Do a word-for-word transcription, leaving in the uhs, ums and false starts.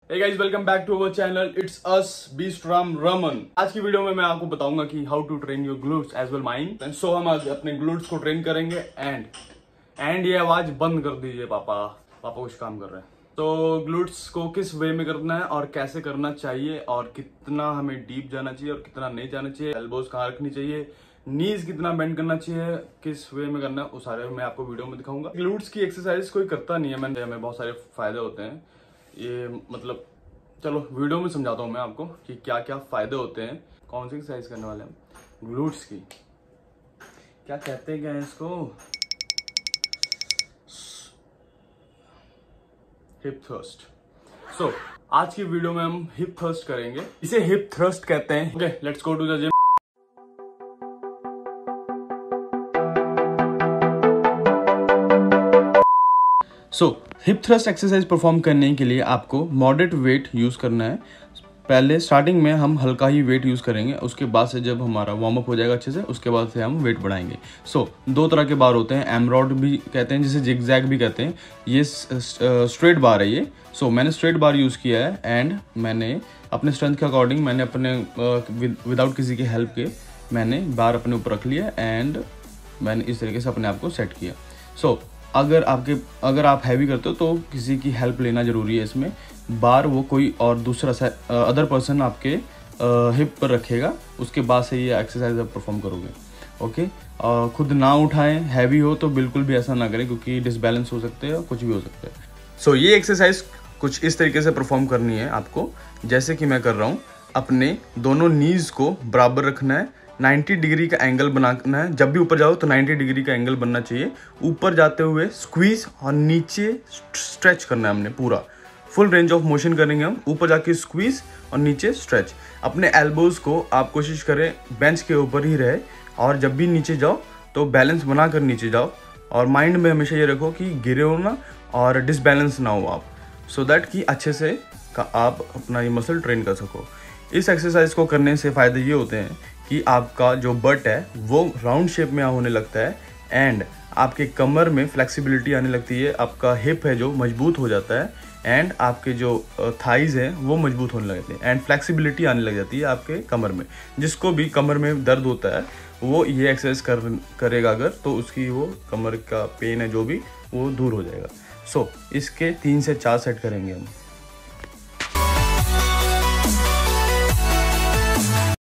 Hey guys, welcome back to our channel. It's us, Beast Ram Raman. आज की video में मैं आपको बताऊंगा कि how to train your glutes as well mind. So हम आज अपने ग्लूट्स को ट्रेन करेंगे एंड एंड ये आवाज बंद कर दीजिए पापा. पापा कुछ काम कर रहे हैं. तो ग्लूट्स को किस वे में करना है और कैसे करना चाहिए और कितना हमें डीप जाना चाहिए और कितना नहीं जाना चाहिए, एल्बोज कहाँ रखनी चाहिए, नीज कितना बेंड करना चाहिए, किस वे में करना है, उस सारे मैं आपको वीडियो में दिखाऊंगा. ग्लूट्स की एक्सरसाइज कोई करता नहीं है, मैंने हमें बहुत सारे फायदे होते हैं. ये मतलब चलो वीडियो में समझाता हूँ मैं आपको कि क्या क्या फायदे होते हैं. कौन सी एक्सरसाइज करने वाले हैं ग्लूट्स की, क्या कहते हैं क्या है इसको, हिप थ्रस्ट. सो आज की वीडियो में हम हिप थ्रस्ट करेंगे. इसे हिप थ्रस्ट कहते हैं. Okay, let's go to the gym. So hip thrust exercise perform करने के लिए आपको मॉडरेट वेट यूज़ करना है. पहले स्टार्टिंग में हम हल्का ही वेट यूज़ करेंगे, उसके बाद से जब हमारा वार्म अप हो जाएगा अच्छे से, उसके बाद से हम वेट बढ़ाएंगे. सो so, दो तरह के बार होते हैं. एमरॉड भी कहते हैं, जिसे जिगजैग भी कहते हैं. ये स्ट्रेट बार है ये. सो so, मैंने स्ट्रेट बार यूज़ किया है एंड मैंने अपने स्ट्रेंथ के अकॉर्डिंग मैंने अपने विदाउट uh, किसी के हेल्प के मैंने बार अपने ऊपर रख लिया एंड मैंने इस तरीके से अपने आप को सेट किया. सो so, अगर आपके अगर आप हैवी करते हो तो किसी की हेल्प लेना ज़रूरी है इसमें. बार वो कोई और दूसरा अदर पर्सन आपके हिप पर रखेगा, उसके बाद से ये एक्सरसाइज आप परफॉर्म करोगे. ओके, खुद ना उठाएं. हैवी हो तो बिल्कुल भी ऐसा ना करें क्योंकि डिसबैलेंस हो सकते हैं, कुछ भी हो सकता है. सो so, ये एक्सरसाइज कुछ इस तरीके से परफॉर्म करनी है आपको, जैसे कि मैं कर रहा हूँ. अपने दोनों नीज को बराबर रखना है, नब्बे डिग्री का एंगल बनाना है. जब भी ऊपर जाओ तो नब्बे डिग्री का एंगल बनना चाहिए. ऊपर जाते हुए स्क्वीज और नीचे स्ट्रेच करना है. हमने पूरा फुल रेंज ऑफ मोशन करेंगे हम. ऊपर जाके स्क्वीज और नीचे स्ट्रेच. अपने एल्बोज को आप कोशिश करें बेंच के ऊपर ही रहे और जब भी नीचे जाओ तो बैलेंस बना कर नीचे जाओ. और माइंड में हमेशा ये रखो कि गिरे हो ना और डिसबैलेंस ना हो आप, सो so दैट कि अच्छे से आप अपना ये मसल ट्रेन कर सको. इस एक्सरसाइज को करने से फ़ायदे ये होते हैं कि आपका जो बट है वो राउंड शेप में होने लगता है एंड आपके कमर में फ्लेक्सिबिलिटी आने लगती है. आपका हिप है जो मजबूत हो जाता है एंड आपके जो थाइज हैं वो मजबूत होने लगते हैं एंड फ्लेक्सिबिलिटी आने लग जाती है आपके कमर में. जिसको भी कमर में दर्द होता है वो ये एक्सरसाइज कर करेगा अगर, तो उसकी वो कमर का पेन है जो भी वो दूर हो जाएगा. सो so, इसके तीन से चार सेट करेंगे हम.